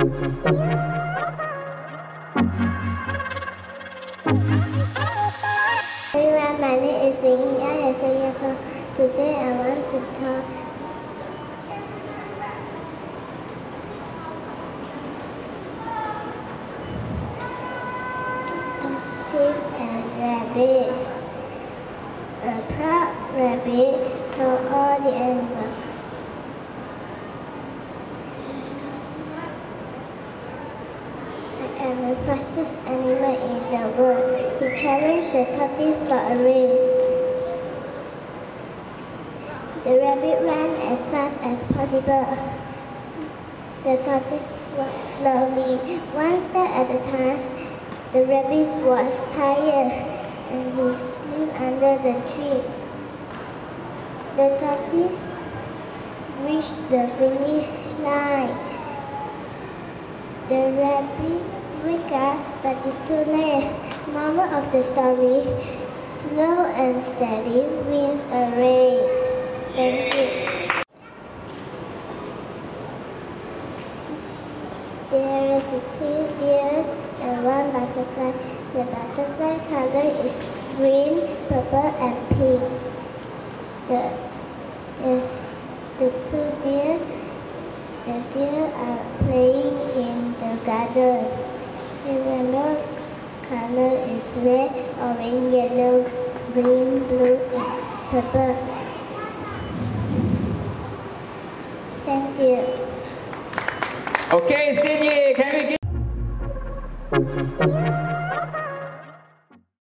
Everyone, my name is Semenyih. I am 6 years old. Today I want to talk tortoise and rabbit. A proud rabbit told all the animals, "I am the fastest animal in the world." He challenged the tortoise for a race. The rabbit ran as fast as possible. The tortoise walked slowly, one step at a time. The rabbit was tired and he slept under the tree. The tortoise reached the finish line. The rabbit woke up, but it's too late. Moral of the story: slow and steady wins a race. Thank you. There is a 3 deer and 1 butterfly. The butterfly color is green, purple, and pink. The 2 deer are playing in the garden. The rainbow color is red, orange, yellow, green, blue, and purple.